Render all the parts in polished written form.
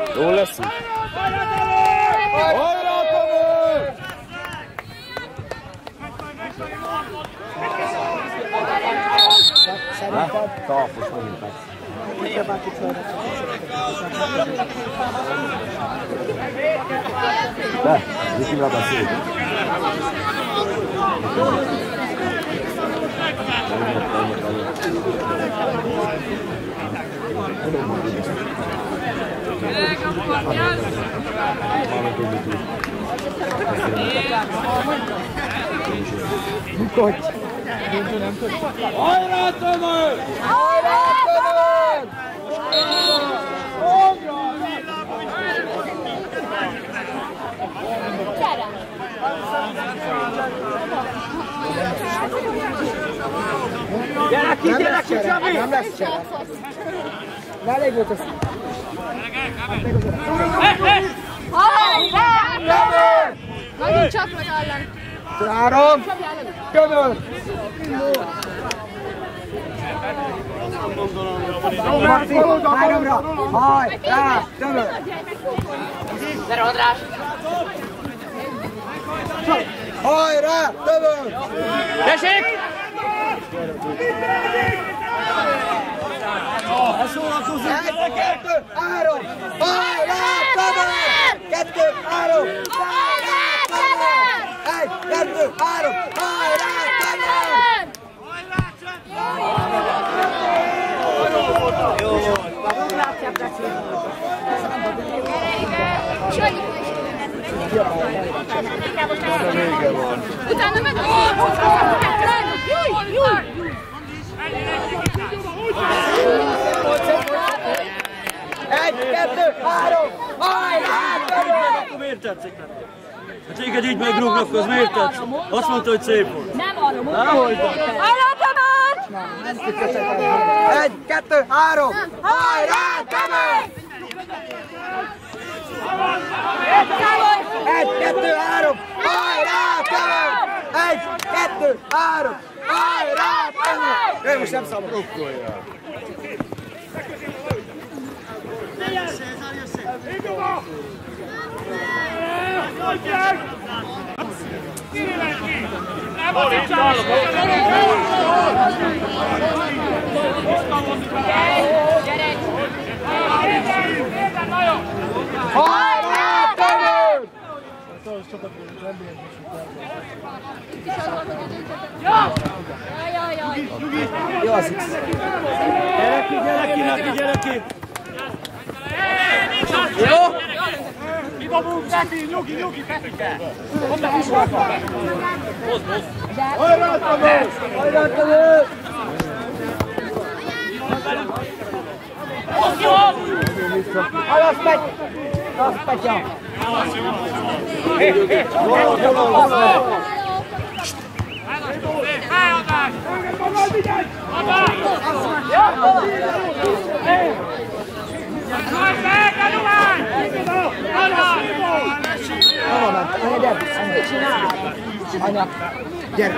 Jó lesz így. Hajrá, Tomi! Szerinted? Talpos megint meg. De, Viki rada szép. Bukodj! Hajrá, Tomi! Hajrá, Tomi! Gyere ki, Csabi! Nem lesz csere. De elég volt ezt. Hajrá! Nagyon csak meg ellen. 3, Gödör! Marci, 3-ra! Hajrá, Gödör! Gyere, András! Hajrá, Gödör! Tessék! Egy, 2, 3! Hajrá, Gödör! 2, 3! Hajrá, Gödör! 1, 2, 3! Hajrá, Gödör! Jó volt! Utána meg Egy, 2, 3! Hajrá, Gödör! Akkor miért tetszik neki? Ha téged így megrúgnak, az miért tetsz? Azt mondta, hogy szép volt. nem arra mondta. Hajrá, Gödör! 1, 2, 3! Hajrá, Gödör! 1, 2, 3! Hajrá, Gödör! 1, 2, 3! Hajrá, Gödör! Ő most nem szabad. Hajrá, Gödör! Jó az X. Gyere ki! Jó? Mi dobunk, Peti? Nyugi, Petike! Hajrá, Gödör! Hajrá, Gödör! Azt megy! Azt Petya! Anya, gyere!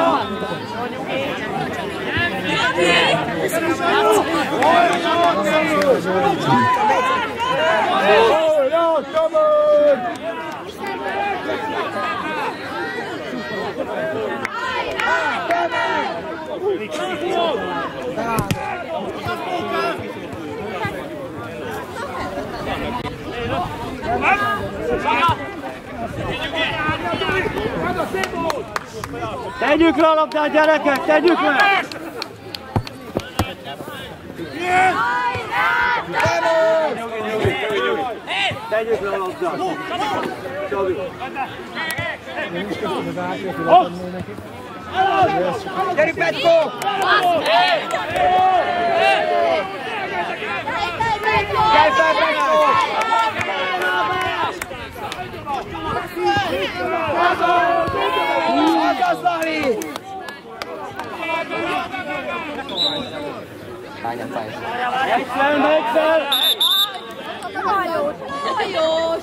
Tegyük le a labdát, gyerekek, tegyük le! Tegyük le a labdát! Csabi! Gyere, Petko! Gyere fel, Petko! Az Zali! Hányan fájsz? Megy fel! Hajós!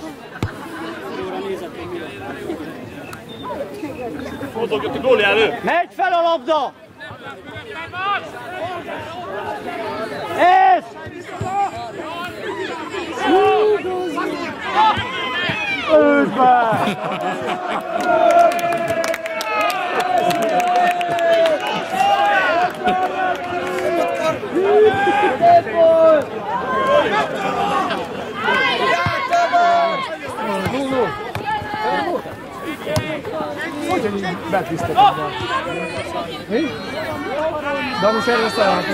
Hozzuk jött a góli elő! Megy fel a labda! Ez! Őzbe! Hogy betisztetem már? Mi? Dani szervezte el?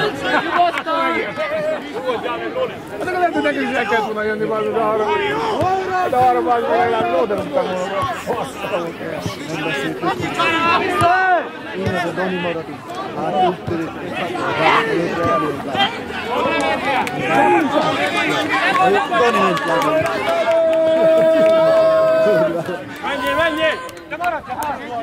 Hát akkor lehet, hogy nekünk is el kellett volna jönni már de arra. De arra már legalább oda rúgtam volna. Basszalok el. Nem beszéltük. Én ez a Dani maradt itt. Hát úgy török. Dani nincs látom. Menjél, menjél! De maradj a házban!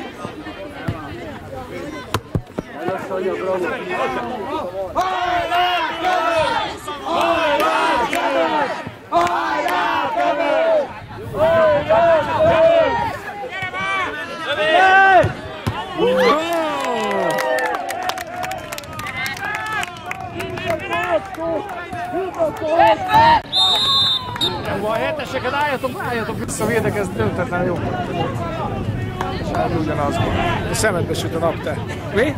Nem baj, heteseket álljatok vissza, védekezni döntetlen jó. Semmi ugyanaz. A szemedbe süt a nap, te. Mi?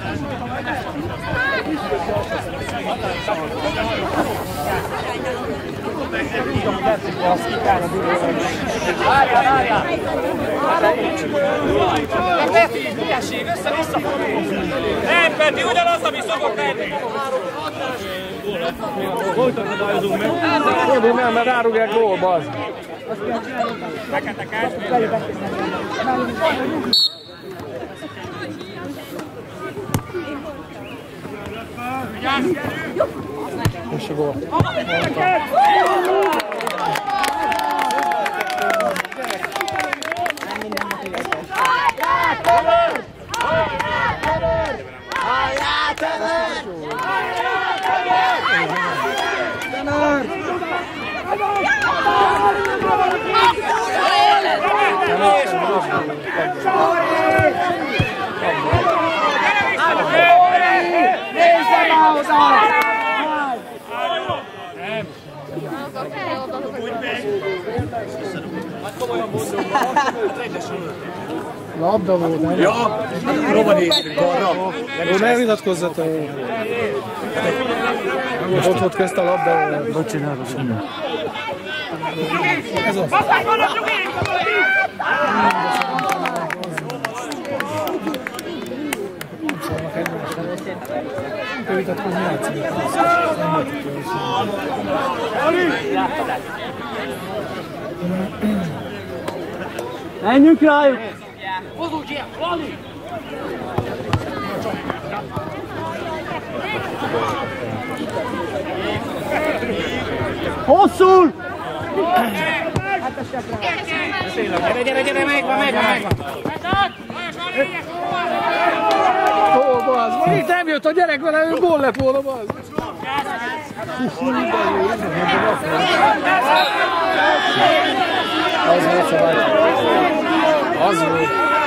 Várjál! Peti, hülyeség, össze-vissza fordul! Nem, Peti, ugyanaz, ami szokott lenni! Folytatodálkozunk meg. Nem, mert rárugják gólba az. És a gól. Labda volt, nem? Ja, Romani balra. Jó, ne vitatkozzatok. Ott volt közt a labda. Hogy csinálod semmi? Ez az. Te vitatkozni játszik. Menjünk rájuk! Hosszul! Gyere, megvan! Ó, bazd, van itt nem jött a gyerek vele, ő gól lett volna, bazd. Az volt szabály. Az volt.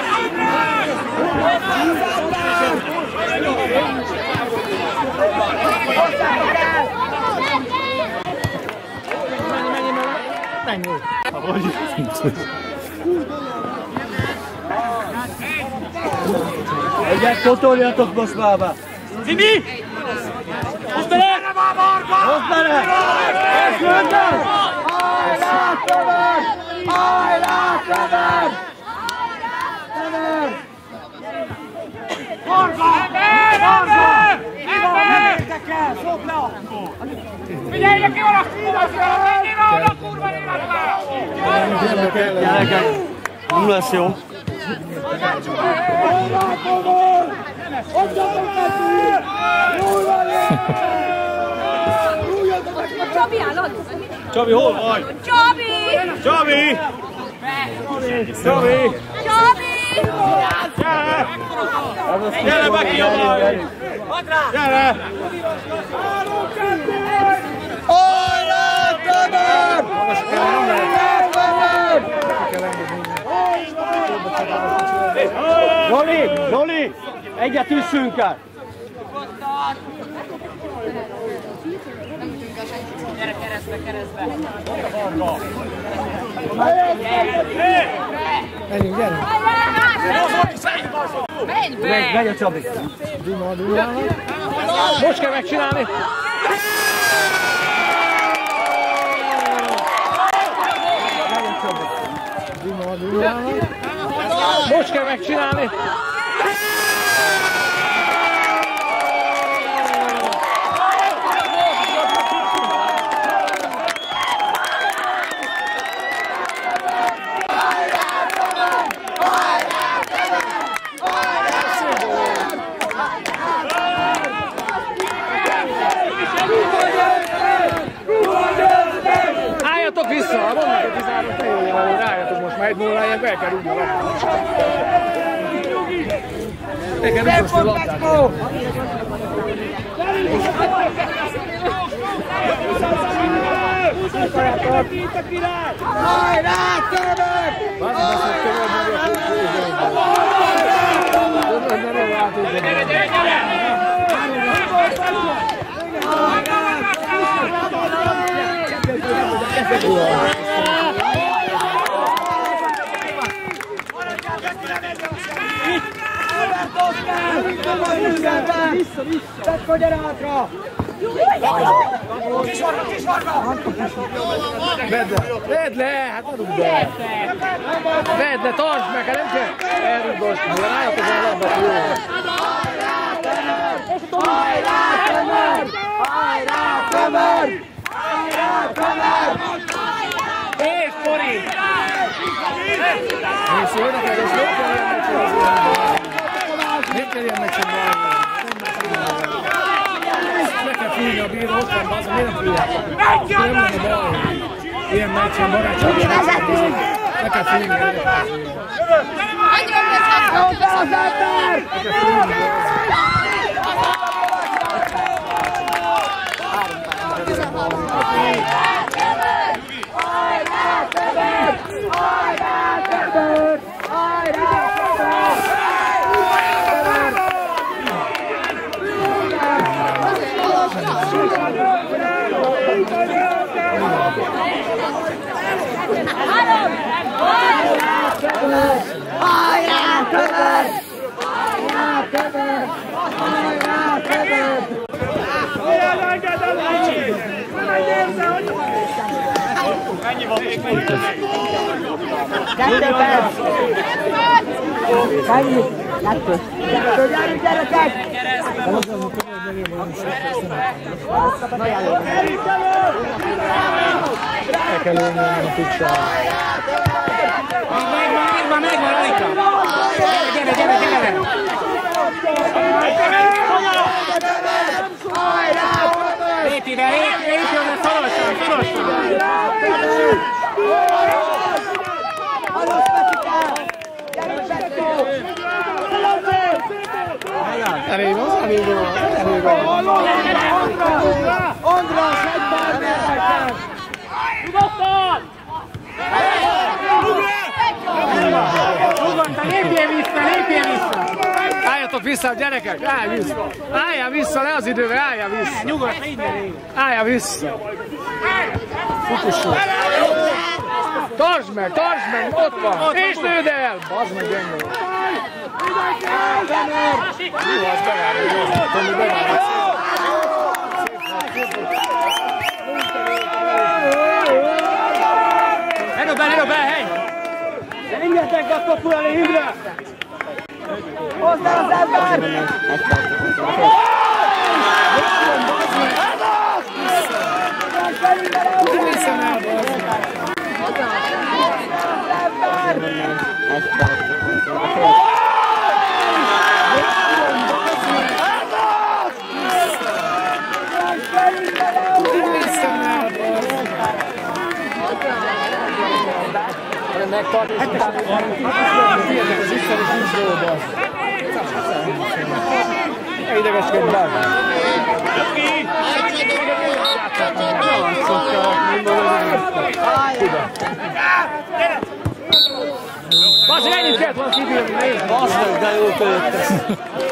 Egyet totoljatok most mába! Zimi! Hozd bele! Hozd bele! Hajrá, Trevor! Figyelj, ki van a színasra! Menjél oda, kurva életbe! Gyerekek, nem lesz jó. Csabi állod? Csabi, hol vagy? Csabi! Csabi! Csabi! Gyere, Beki, jobban! Gyere! Hajrá, Trevor! Zoli! Egyet üssünk el! Nem ütünk el senkit. Gyere, kereszt! Menjünk, gyere! Megy a Csabi! Duma. Most kell megcsinálni! Duma. Most kell megcsinálni! Álljatok vissza! Mondd meg, hogy 13 fejél van, álljatok most már 1-0-ját, be kell rúgni a labdát. Nekem biztos, hogy labdát. Hajrá, Tömör! Tedd, gyere hátra! Vedd le, hát adunk be! Vedd le, tartsd meg, hát nem kell elrugdosni, álljatok a labdát, jó! Hajrá, Tömör! Hajrá, Tömör! Hajrá, Tömör! És Pori! És jó neked, és nem kell ilyen megcsinálni. Nem kell ilyen megcsinálni. Meg kell fújni a bíró, ott van, bazd, miért nem fújják? Nem lenne baj. Ilyen meccsen, barátságban. Meg kell fújni. Meg kell fújni. Ennyi van még még. 2 perc! Ennyi! 2! Gyerünk, gyerekek! El kell lőni a picsát. Megvan rajta! Gyere! Lépj ide, lépj oda, szorosan! Elég van. András, egy bármilyen! Nyugodtan! Nyugodtan, lépjél vissza! Álljatok vissza, gyerekek! Álljál vissza le az időbe, álljál vissza! Nyugodtan, innen! Álljál vissza! Fukussuk! Tartsd meg, ott van! És lőd el! Bazd meg, gyenge! Jó, az bevárja, Erről be, hely! Engedtek be a kapura lévre! Hozd el az ember! Megtartni, és utána figyeljetek az vissza, és nincs dolga. Ne idegeskedj be! Bazd, ennyit kellett volna kibírni, nézd! Basz meg, de jól kölyöttek.